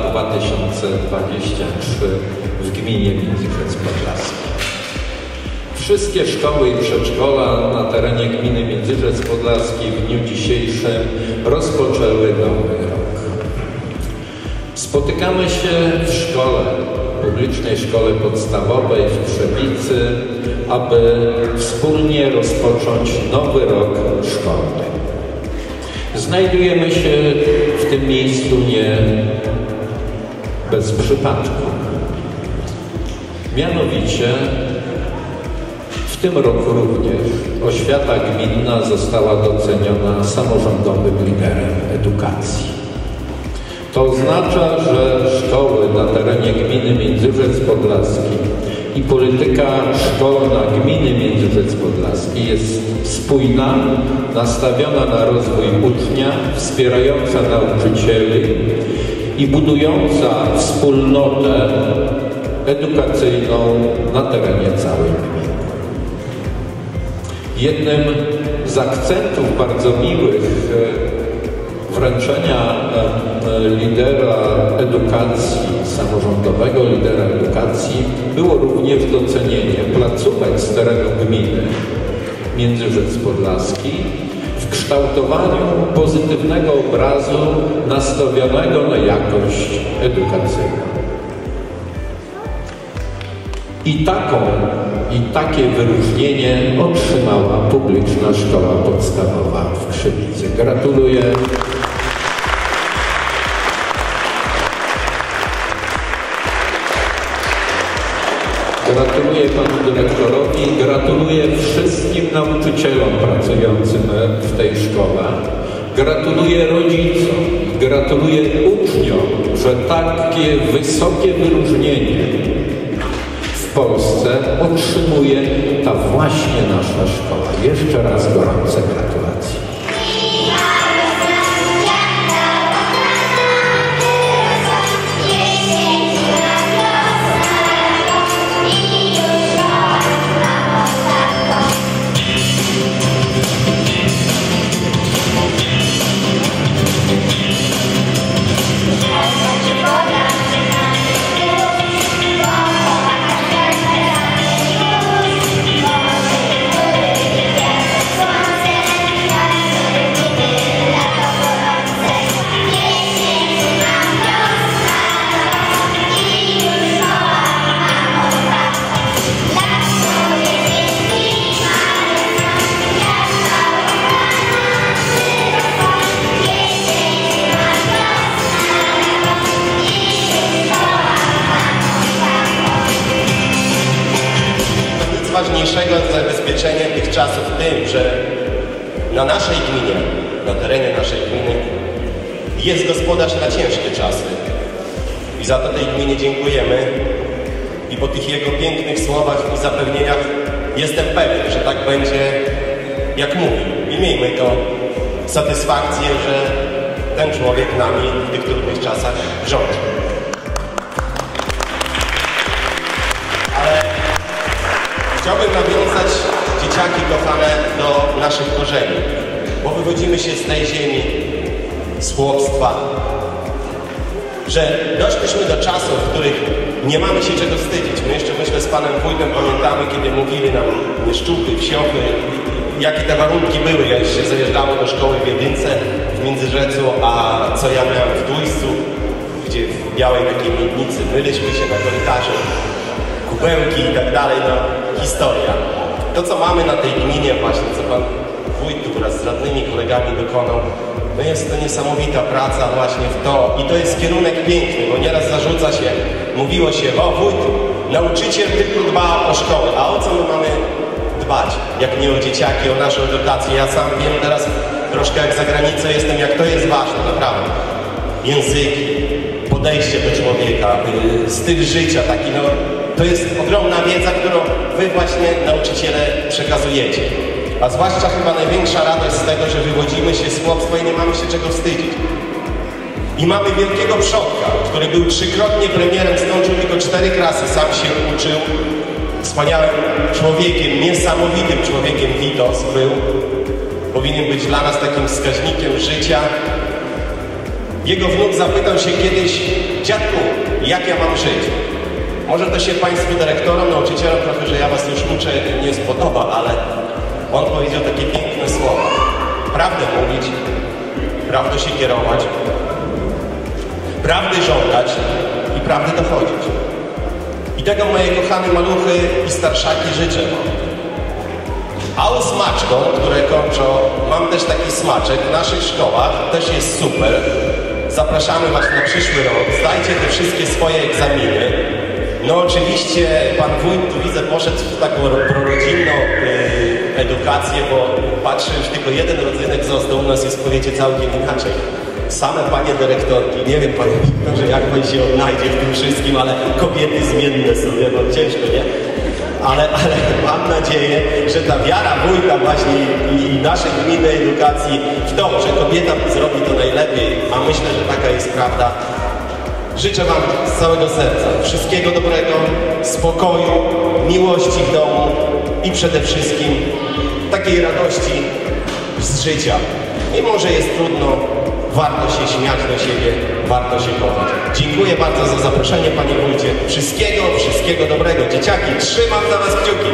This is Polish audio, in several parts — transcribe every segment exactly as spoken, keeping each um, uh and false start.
dwa tysiące dwudziesty trzeci w gminie Międzyrzec Podlaski. Wszystkie szkoły i przedszkola na terenie gminy Międzyrzec Podlaski w dniu dzisiejszym rozpoczęły nowy rok. Spotykamy się w szkole, publicznej szkole podstawowej w Trzebicy, aby wspólnie rozpocząć nowy rok szkolny. Znajdujemy się w tym miejscu nie bez przypadku. Mianowicie w tym roku również oświata gminna została doceniona samorządowym liderem edukacji. To oznacza, że szkoły na terenie gminy Międzyrzec Podlaski i polityka szkolna gminy Międzyrzec Podlaski jest spójna, nastawiona na rozwój ucznia, wspierająca nauczycieli i budująca wspólnotę edukacyjną na terenie całej gminy. Jednym z akcentów bardzo miłych wręczenia lidera edukacji, samorządowego lidera edukacji było również docenienie placówek z terenu gminy Międzyrzec Podlaski w kształtowaniu pozytywnego obrazu nastawionego na jakość edukacyjną. I taką, i takie wyróżnienie otrzymała publiczna szkoła podstawowa w Krzywicy. Gratuluję. Gratuluję panu dyrektorowi, gratuluję wszystkim nauczycielom pracującym w tej szkole. Gratuluję rodzicom, gratuluję uczniom, że takie wysokie wyróżnienie w Polsce otrzymuje ta właśnie nasza szkoła. Jeszcze raz gorące gratulacje. Ważniejszego zabezpieczenia tych czasów tym, że na naszej gminie, na terenie naszej gminy jest gospodarz na ciężkie czasy. I za to tej gminie dziękujemy. I po tych jego pięknych słowach i zapewnieniach jestem pewien, że tak będzie, jak mówił. I miejmy to satysfakcję, że ten człowiek nami w tych trudnych czasach rządzi. Chciałbym nawiązać, dzieciaki kochane, do naszych korzeni, bo wywodzimy się z tej ziemi, z chłopstwa, że doszliśmy do czasów, w których nie mamy się czego wstydzić. My jeszcze, myślę, z panem wójtem pamiętamy, kiedy mówili nam szczupy, wsiochy, jakie te warunki były. Ja już się zajeżdżało do szkoły w Jedynce, w Międzyrzecu, a co ja miałem w Dujscu, gdzie w białej takiej miednicy myliśmy się na korytarzu, kubełki i tak dalej, no historia. To, co mamy na tej gminie właśnie, co pan wójt tu wraz z radnymi kolegami dokonał, no jest to niesamowita praca właśnie w to i to jest kierunek piękny, bo nieraz zarzuca się, mówiło się, o wójt, nauczyciel tylko dba o szkołę, a o co my mamy dbać, jak nie o dzieciaki, o naszą edukację. Ja sam wiem teraz troszkę jak za granicą jestem, jak to jest ważne, naprawdę. Języki, podejście do człowieka, styl życia taki, no to jest ogromna wiedza, którą wy właśnie nauczyciele przekazujecie. A zwłaszcza chyba największa radość z tego, że wywodzimy się z chłopstwa i nie mamy się czego wstydzić. I mamy wielkiego przodka, który był trzykrotnie premierem, skończył tylko cztery klasy, sam się uczył. Wspaniałym człowiekiem, niesamowitym człowiekiem Witos był. Powinien być dla nas takim wskaźnikiem życia. Jego wnuk zapytał się kiedyś: dziadku, jak ja mam żyć? Może to się Państwu dyrektorom, nauczycielom trochę, że ja Was już uczę, nie spodoba, ale on powiedział takie piękne słowa. Prawdę mówić, prawdą się kierować, prawdy żądać i prawdy dochodzić. I tego, moje kochane maluchy i starszaki, życzę Wam. A u smaczką, które kończą, mam też taki smaczek w naszych szkołach, też jest super. Zapraszamy Was na przyszły rok, zdajcie te wszystkie swoje egzaminy. No oczywiście pan wójt, tu widzę, poszedł w taką prorodzinną yy, edukację, bo patrzę, już tylko jeden rodzynek został, u nas jest w powiecie całkiem inaczej. Same panie dyrektorki, nie wiem panie Wiktorze, jak pan się odnajdzie w tym wszystkim, ale kobiety zmienne są, no ciężko, nie? Ale, ale mam nadzieję, że ta wiara wójta właśnie i, i naszej gminy edukacji w to, że kobieta zrobi to najlepiej, a myślę, że taka jest prawda. Życzę Wam z całego serca wszystkiego dobrego, spokoju, miłości w domu i przede wszystkim takiej radości z życia. Mimo że jest trudno, warto się śmiać do siebie, warto się kochać. Dziękuję bardzo za zaproszenie, Panie Wójcie. Wszystkiego, wszystkiego dobrego. Dzieciaki, trzymam za Was kciuki.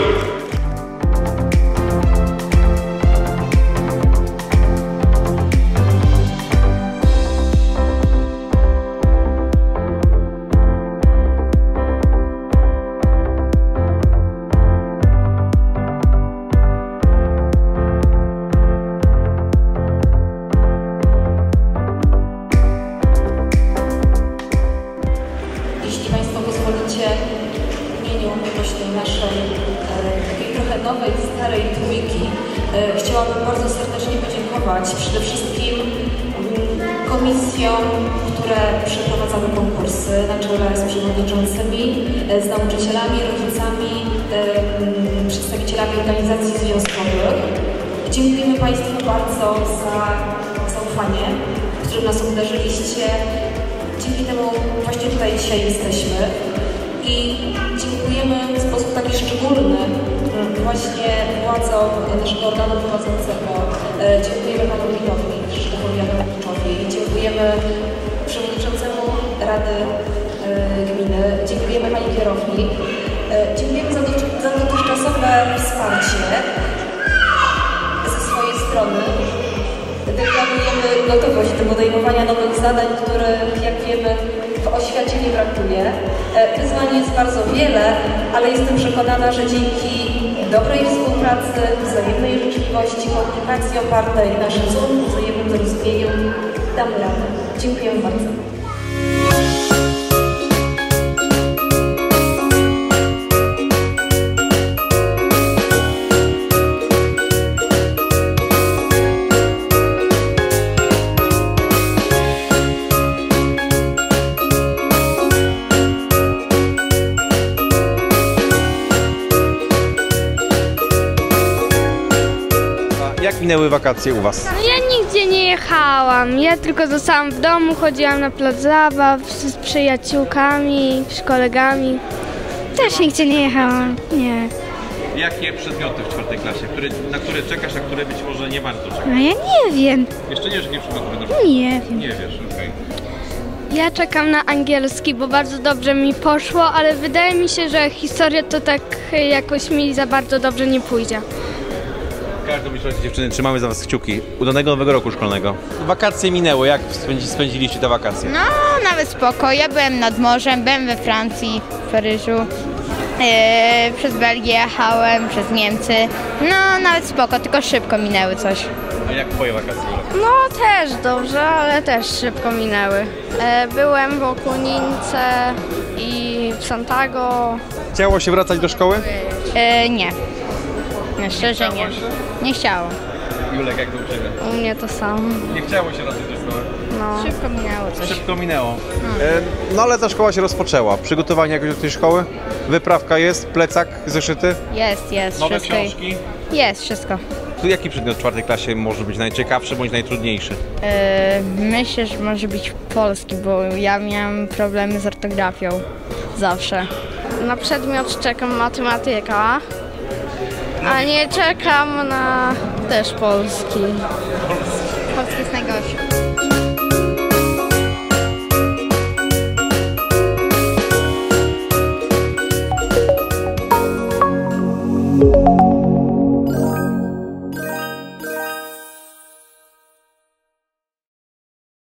Nowej, starej trójki e, chciałabym bardzo serdecznie podziękować przede wszystkim mm, komisjom, które przeprowadzały konkursy na czele z przewodniczącymi, e, z nauczycielami, rodzicami, e, m, przedstawicielami organizacji związkowych. Dziękujemy Państwu bardzo za zaufanie, w którym nas uderzyliście. Dzięki temu właśnie tutaj dzisiaj jesteśmy. I dziękujemy w sposób taki szczególny właśnie władzom naszego organu prowadzącego. Dziękujemy Panu Wójtowi Krzysztofowi Adamowiczowi, dziękujemy Przewodniczącemu Rady Gminy, dziękujemy Pani Kierownik, dziękujemy za, do, za dotychczasowe wsparcie ze swojej strony. Deklarujemy gotowość do podejmowania nowych zadań, których, jak wiemy, w oświacie nie brakuje. Wyzwań jest bardzo wiele, ale jestem przekonana, że dzięki dobrej współpracy, wzajemnej życzliwości, komunikacji opartej na szacunku, wzajemnym zrozumieniu damy radę. Dziękuję bardzo. Jak minęły wakacje u Was? No ja nigdzie nie jechałam, ja tylko zostałam w domu, chodziłam na plac zabaw z przyjaciółkami, z kolegami. Też nigdzie nie jechałam, nie. Jakie przedmioty w czwartej klasie, które, na które czekasz, a które być może nie warto czekać? No ja nie wiem. Jeszcze nie wiesz, jakie przedmioty będą? Nie wiem. Nie wiesz, okej. Okay. Ja czekam na angielski, bo bardzo dobrze mi poszło, ale wydaje mi się, że historia to tak jakoś mi za bardzo dobrze nie pójdzie. Każdą myśląc, dziewczyny, trzymamy za Was kciuki. Udanego nowego roku szkolnego. Wakacje minęły, jak spędziliście te wakacje? No, nawet spoko. Ja byłem nad morzem, byłem we Francji, w Paryżu. Yy, przez Belgię jechałem, przez Niemcy. No, nawet spoko, tylko szybko minęły coś. A jak Twoje wakacje? No też dobrze, ale też szybko minęły. E, byłem w Okunince i w Santiago. Chciało się wracać do szkoły? Yy, nie. No, szczerze nie. Nie chciało. Julek, jak to u Ciebie? U mnie to samo. Nie chciało się wracać do szkoły? No. Szybko minęło coś. Szybko minęło. No. E, no ale ta szkoła się rozpoczęła. Przygotowanie jakoś do tej szkoły? Wyprawka jest? Plecak zeszyty? Jest, jest. Nowe wszystko. książki? Jest, wszystko. Tu jaki przedmiot w czwartej klasie może być najciekawszy bądź najtrudniejszy? Yy, myślę, że może być polski, bo ja miałam problemy z ortografią. Zawsze. Na przedmiot czekam matematyka, a nie czekam na też polski. Polski jest najgorszy.